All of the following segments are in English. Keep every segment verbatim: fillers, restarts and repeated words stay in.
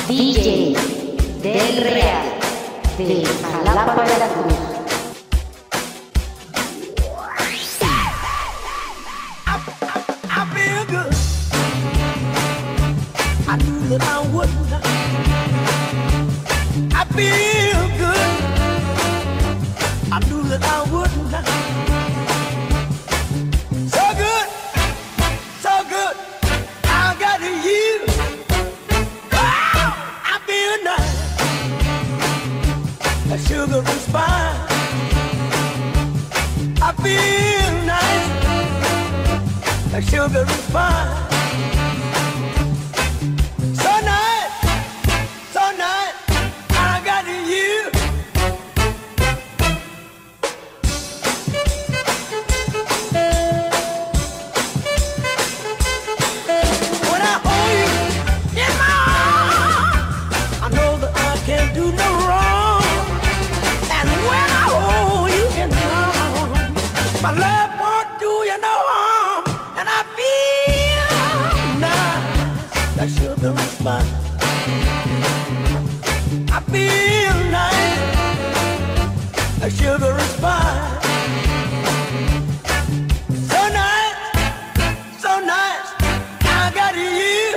D J Del Real de Jalapa, Veracruz. I knew that I would. I feel good. I knew that I would. So good, so good. I got you. Wow, I feel nice. A sugar and spice. I feel nice. A sugar and spice. My love won't do you no harm, and I feel nice. That sugar and spice. I feel nice. That sugar and spice. So nice, so nice. I got you.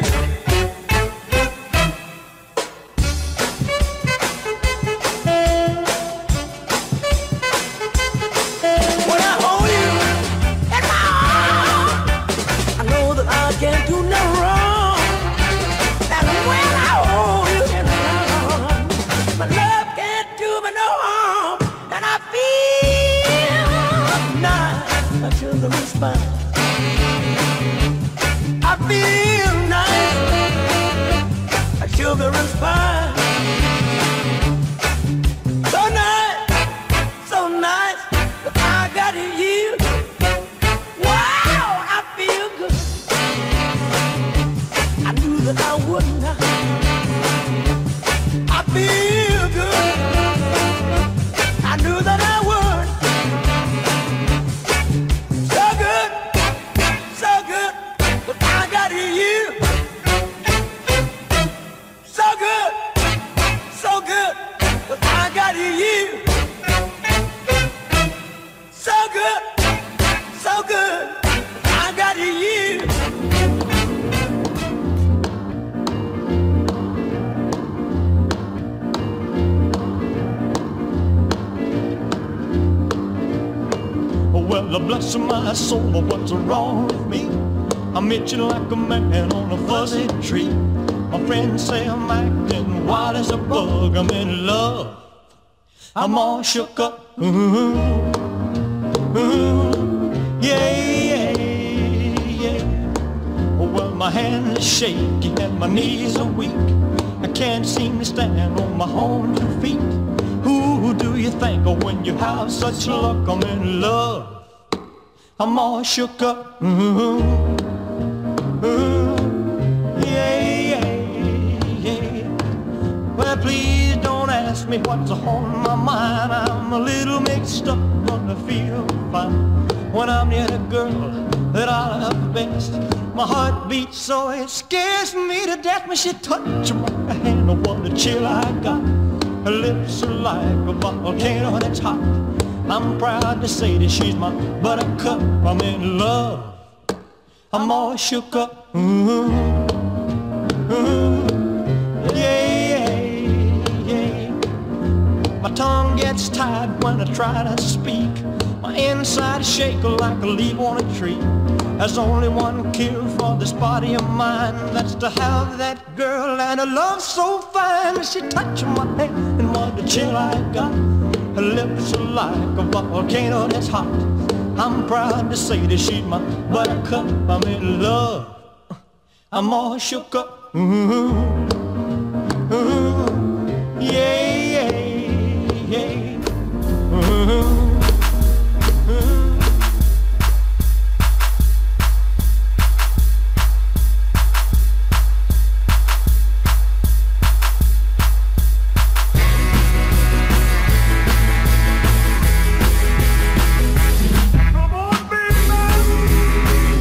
Can't do no wrong, and when I hold you in my arms, my love can't do me no harm, and I feel nice. I feel the response. I feel nice. I feel the response. So nice, so nice. But I got you. Wow, I feel good. I knew that I wouldn't. I feel good. I knew that I would. So good, so good. But I got you. So good, so good. But I got you. So good, so good. But I got you. Well, bless my soul, what's wrong with me? I'm itching like a man on a fuzzy tree. My friends say I'm acting wild as a bug. I'm in love. I'm all shook up. Ooh, ooh, yeah, yeah, yeah. Well, my hands are shaky and my knees are weak. I can't seem to stand on my own two feet. Who do you think of when you have such luck? I'm in love. I'm all shook up. Ooh, ooh, yeah, yeah, yeah. Well, please don't ask me what's on my mind. I'm a little mixed up, but I feel fine when I'm near the girl that I love best. My heart beats so it scares me to death when she touches my hand. Oh, what a chill I got. Her lips are like a volcano that's hot. I'm proud to say that she's my buttercup. I'm in love. I'm all shook up. Ooh, ooh, yeah, yeah, yeah. My tongue gets tied when I try to speak. My inside shake like a leaf on a tree. There's only one cure for this body of mine. That's to have that girl and a love so fine. She touched my hand and what a chill I got. Her lips are like a volcano that's hot. I'm proud to say that she's my buttercup. I'm in love. I'm all shook up. Ooh, ooh, yeah, yeah, yeah. Ooh.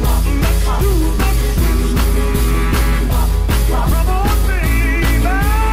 Baby.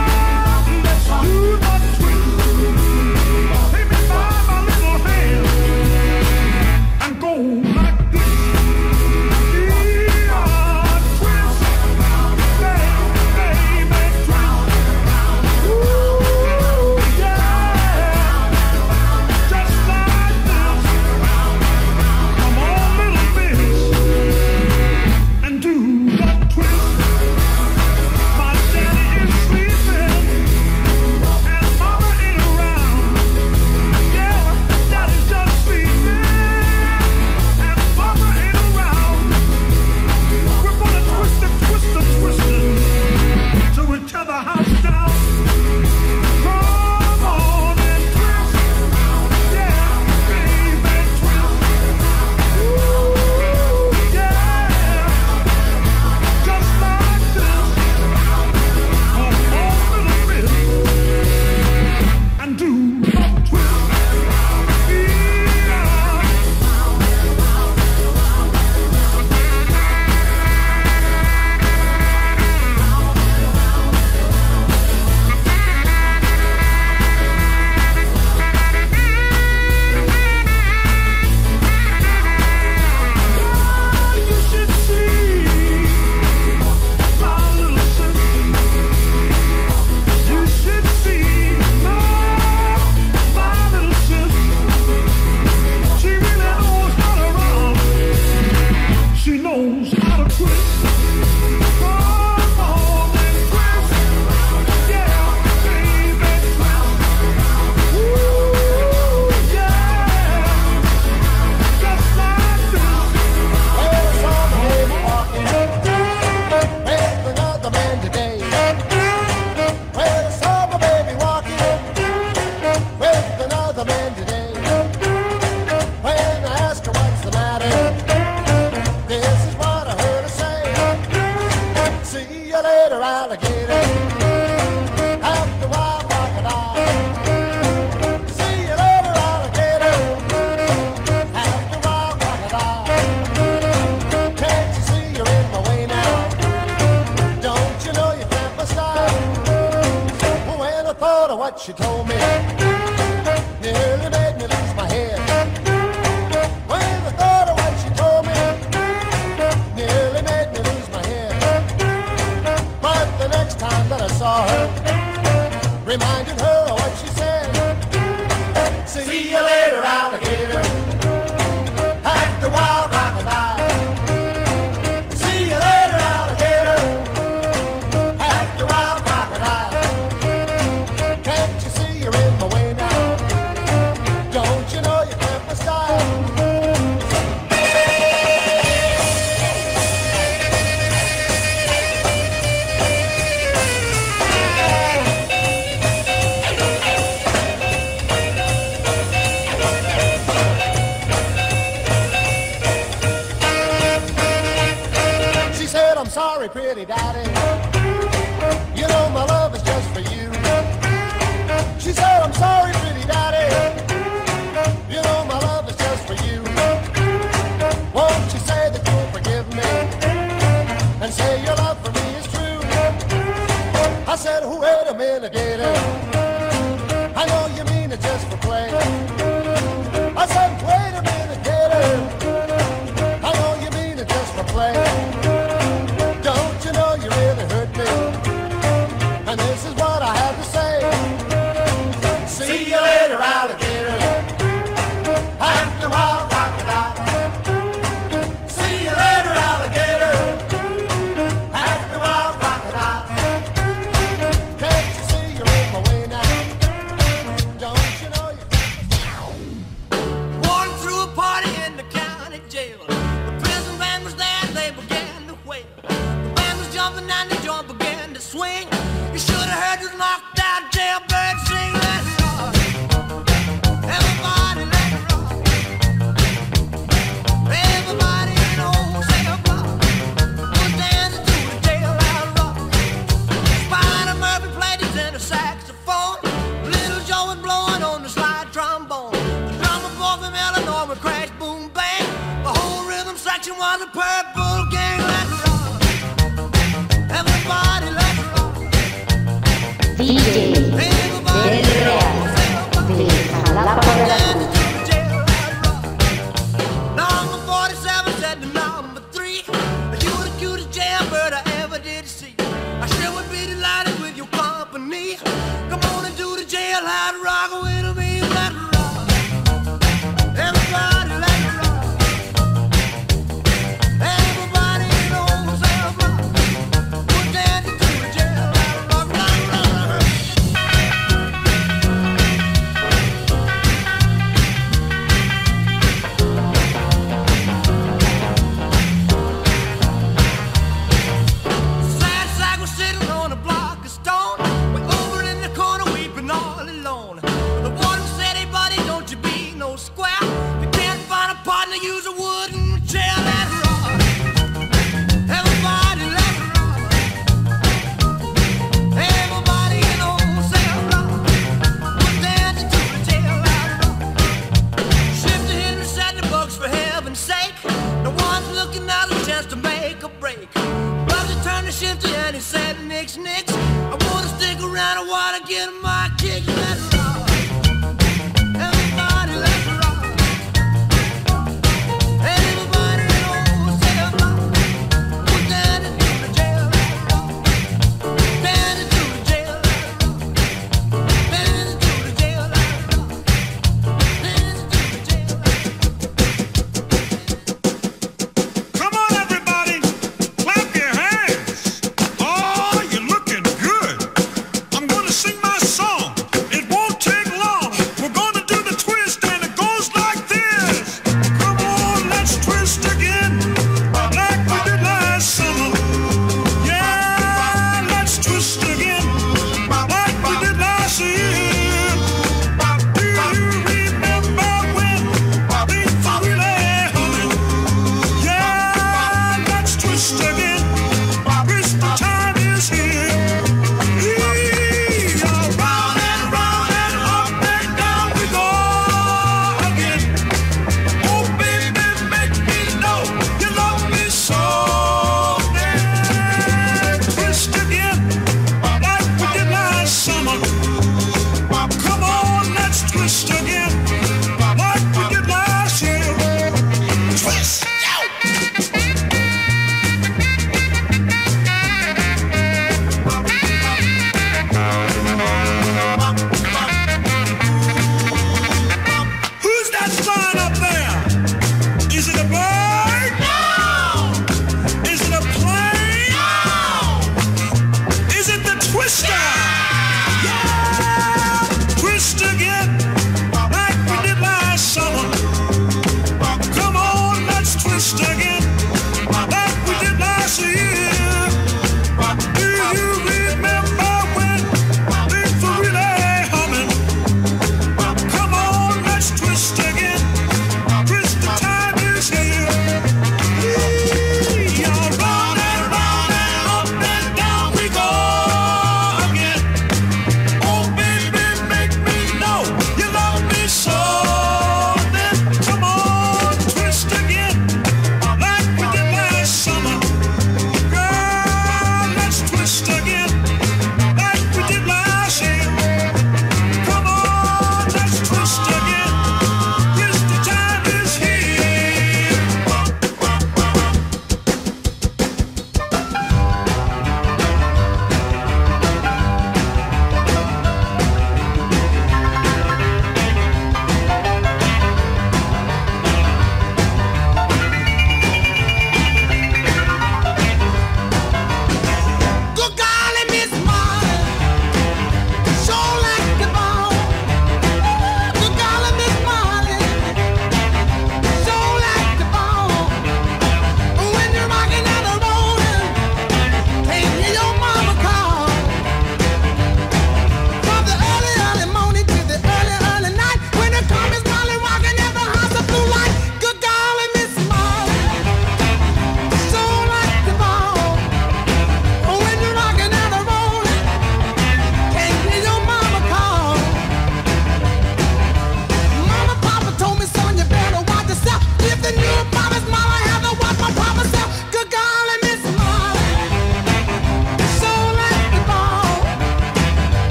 alligator. Have the wild crocodile. See you later, alligator. Have the wild crocodile. Can't you see you're in my way now? Don't you know you can't my style? Well, when I thought of what she told me, nearly made me lose my head. When I thought of what she told me, nearly made me lose my head. But the next time that I saw her, reminded her of what she said. See you later, alligator. At the wild crocodile. See you later, alligator. At the wild crocodile. Can't you see you're in my way now? Don't you know you can't my style? She said, I'm sorry, pretty daddy. You know my love is just for you. She said, I'm sorry, pretty daddy. You know my love is just for you. Won't you say that you'll forgive me and say your love for me is true? I said, oh, wait a minute, gator. I know you mean it just for play. I said, wait a minute, gator. I know you mean it just for play. Don't you know you really hurt me? And this is what I have to say. See you later, alligator. At the wild crocodile. See you later, alligator. At the wild crocodile. Can't you see you're in my way now? Don't you know you Walking through a party in the county jail. The prison band was there, they began to wail. The band was jumping and the joint began to swing. You should have heard this knocked out jailbird sing. Let it rock. Everybody let it rock. Everybody in the whole cell block was dancing to the jailhouse rock. Spider Murphy played his inner saxophone. Little Joe was blowing on the slide trombone. The drummer boy from Illinois would crash, boom, bang. The whole rhythm section was a purple gang. Let it rock. Everybody let it rock. D J Everybody del Real de Jalapa de la Cruz. Number forty-seven said to number three, you were the cutest jailbird I ever did see. I sure would be delighted with your company. Come on and do the jailhouse rock with me. Let it rock. Everybody let it rock. Everybody in the whole cell block was dancing to the jailhouse rock. Rock, rock, rock.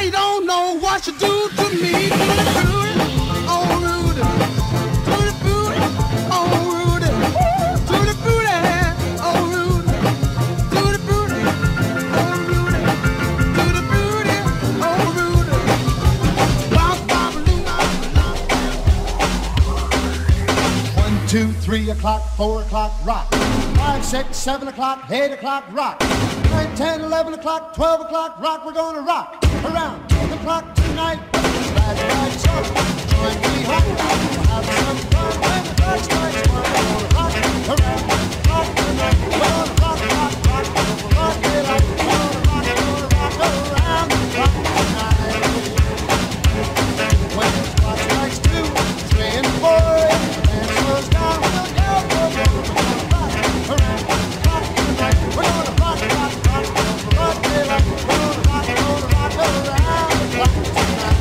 you don't know what you do to me. Oh, Rudy, to the booty, oh, Rudy, to the booty, oh, Rudy, to the booty, oh, Rudy, to the booty, oh, Rudy. Bounce, bounce, One, two, three o'clock, four o'clock, rock. Five, six, seven o'clock, eight o'clock, rock. Nine, ten, eleven o'clock, twelve o'clock, rock. We're gonna rock around the clock tonight. Right, right, so join me home. We'll have some fun when the clock strikes one. We're gonna rock around the clock tonight. We're gonna rock, rock, rock, we'll rock it out. We're gonna rock, gonna rock around the clock tonight. When the clock strikes two, three, and four, and the band slows down, we'll go, go, go. We're gonna rock around the clock tonight. We're gonna rock, rock, rock, we'll rock it out. We're gonna rock, gonna rock around the clock tonight.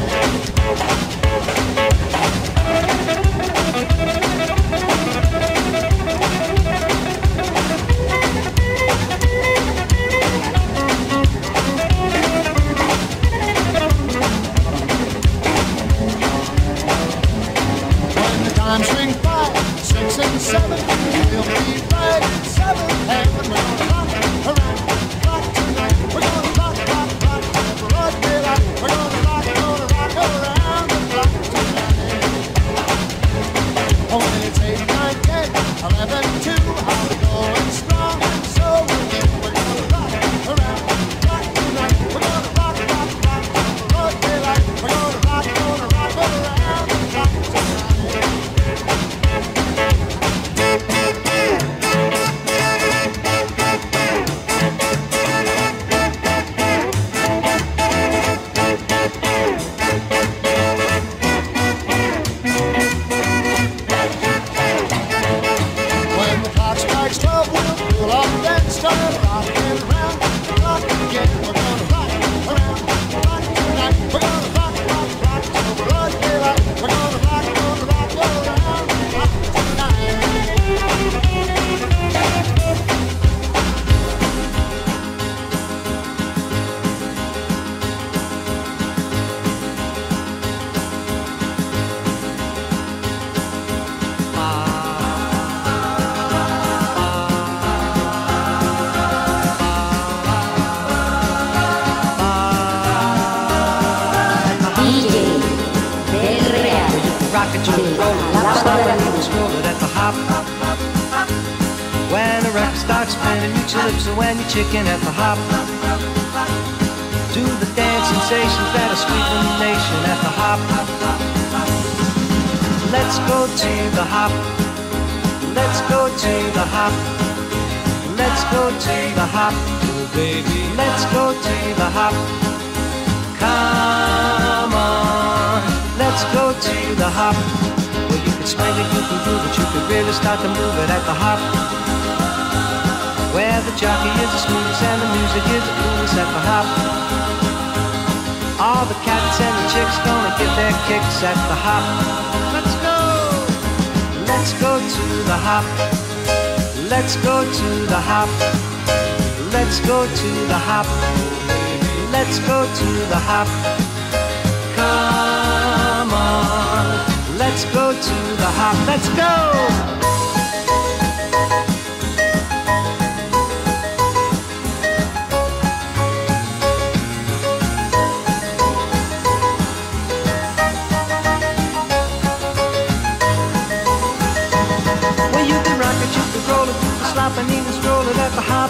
When the times ring five, six, and seven, we'll be right at seven. And we're gonna rock around the clock tonight. We're gonna rock, rock, rock, we'll rock it out. We're gonna rock, gonna rock around the clock tonight. Oh, when it's eight, nine, ten, eleven, two, how we going strong and so we're in. We're gonna rock around the clock tonight. We're gonna rock, rock, rock, we'll rock it out. We're gonna rock, gonna rock around the clock tonight. When the clock strikes twelve, we'll cool off and start rocking around the clock again. We're gonna rock around the clock tonight. We're gonna rock, rock, rock till the broad daylight. We're gonna rock, gonna rock around the clock tonight. D J del Real. Rocket you Sí, roll, la start palabra. and you scroll it at the hop. When the record starts spinning, you lips are when you're chicken at the hop. Do the dance sensations that are sweeping the nation at the hop. Let's go to the hop. Let's go to the hop. Let's go to the hop. Oh baby, let's go to the hop. Come on, let's go to the hop. Well, you can swing it, you can groove it, you can really start to move it at the hop. Where the jockey is the smoothest and the music is the coolest at the hop. All the cats and the chicks gonna get their kicks at the hop. Let's go! Let's go to the hop. Let's go to the hop. Let's go to the hop. Let's go to the hop. Come on. Let's go to the hop. Let's go! Well, you can rock it, you can roll it, you can slop and even stroll it at the hop.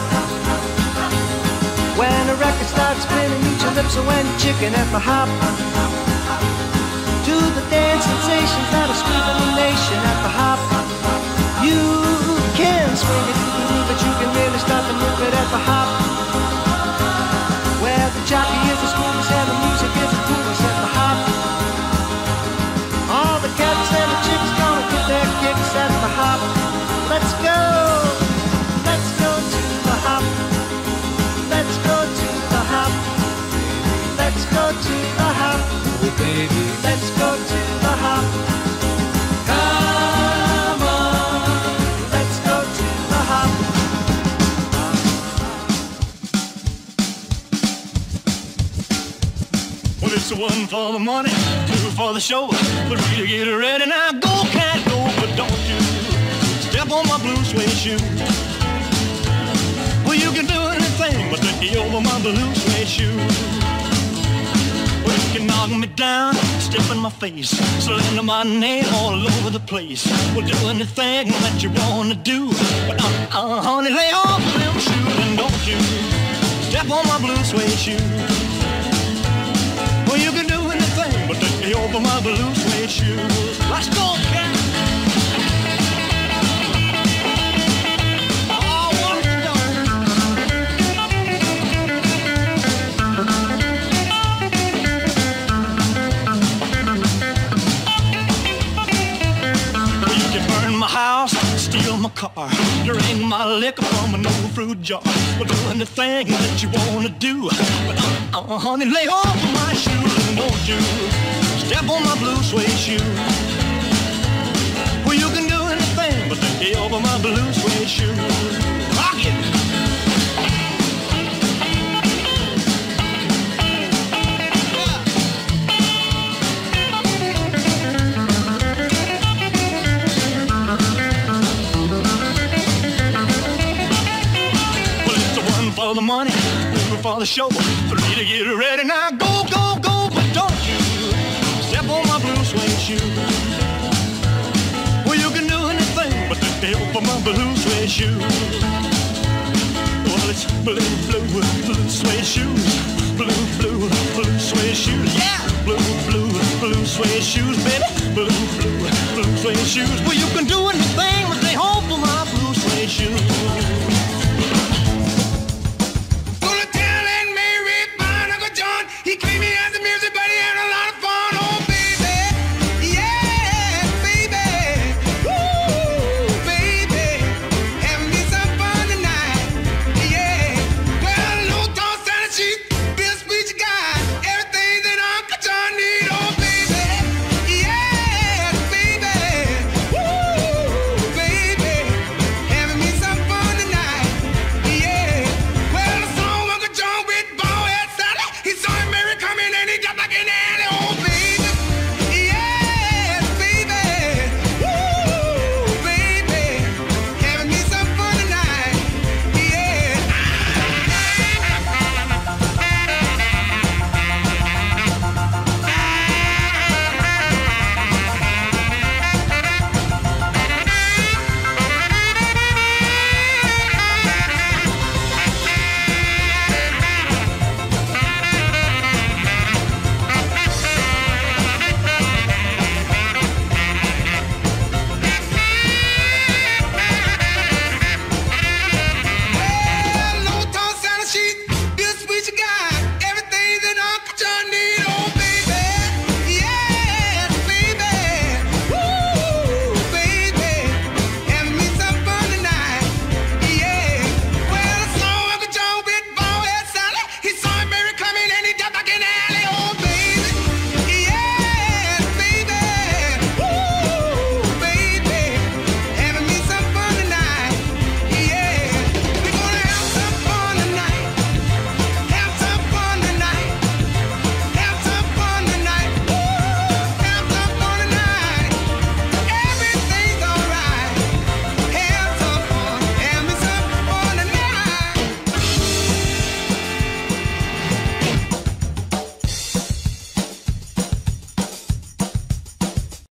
When the record starts spinning, eat your lips are when you're chicken at the hop. Do the dance sensations that are sweeping the nation at the hop. You can swing it, you can move it, you can really start to move it at the hop. Where the jockey is the smoothest and the music is the coolest at the hop. All the cats and the chicks gonna get their kicks at the hop. Let's go, let's go to the hop. Let's go to the hop. Let's go to the hop. Oh baby, let's go to the hop. Come on, let's go to the hop. Well, Well, it's one for the money, two for the show, three to get ready. Now go, cat, go, but don't you step on my blue suede shoe. Well, you can do anything but take me over my blue suede shoe. Well, you can knock me down, step in my face, slander my name all over the place. Well, do anything that you wanna do, but uh, uh, honey, lay off them shoes and don't you step on my blue suede shoe. Well, you can do anything but take me over my blue suede shoes. Let's go, cat. Steal my car, drink my liquor from an old fruit jar. Well, do anything that you wanna do, but uh, uh, honey, lay off of my shoes and don't you step on my blue suede shoe. Well, you can do anything but take me over my blue suede shoe. Rock it. For the money, two for the show, three to get ready. Now go, go, go, but don't you step on my blue suede shoe. Well, you can do anything but take me over my blue suede shoe. Well, it's blue, blue, blue suede shoes, blue, blue, blue suede shoes, yeah, blue, blue, blue suede shoes, baby, blue, blue, blue suede shoes. Well, you can do anything but stay home for my blue suede shoes. He came here as a music, but he had a lot of fun. Oh, baby, yeah, baby, woo, baby, having me some fun tonight, yeah. Well, no toss down the sheet, Bill Speech guy, everything that Uncle John need. Oh, baby, yeah, baby, woo, baby, having me some fun tonight, yeah. Well, the song Uncle John with bald head Sally, he saw him coming and he got back in there.